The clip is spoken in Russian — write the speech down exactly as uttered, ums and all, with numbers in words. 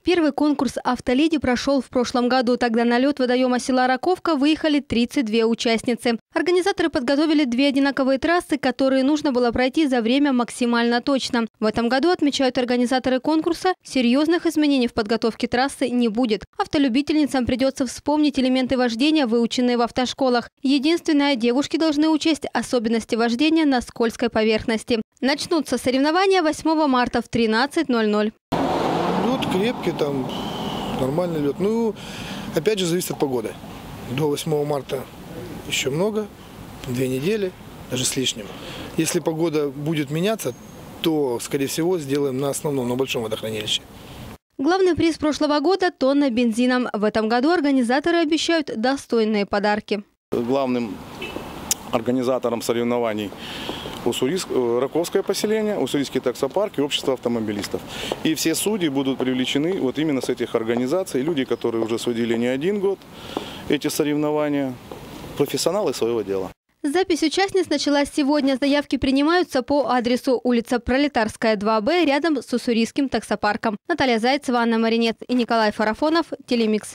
Первый конкурс «Автоледи» прошел в прошлом году. Тогда на лед водоема села Раковка выехали тридцать две участницы. Организаторы подготовили две одинаковые трассы, которые нужно было пройти за время максимально точно. В этом году, отмечают организаторы конкурса, серьезных изменений в подготовке трассы не будет. Автолюбительницам придется вспомнить элементы вождения, выученные в автошколах. Единственное, девушки должны учесть особенности вождения на скользкой поверхности. Начнутся соревнования восьмого марта в тринадцать ноль ноль. Лед крепкий, там нормальный лед. Ну, опять же, зависит от погоды. До восьмого марта еще много, две недели, даже с лишним. Если погода будет меняться, то, скорее всего, сделаем на основном, на большом водохранилище. Главный приз прошлого года – тонна бензина. В этом году организаторы обещают достойные подарки. Главным организатором соревнований Уссурийск, Раковское поселение, Уссурийский таксопарк и общество автомобилистов. И все судьи будут привлечены вот именно с этих организаций. Люди, которые уже судили не один год эти соревнования, профессионалы своего дела. Запись участниц началась сегодня. Заявки принимаются по адресу улица Пролетарская, два Б, рядом с Уссурийским таксопарком. Наталья Зайцева, Анна Маринец и Николай Фарафонов, Телемикс.